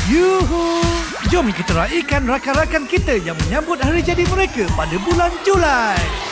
Yuhu! Jom kita raikan rakan-rakan kita yang menyambut hari jadi mereka pada bulan Julai.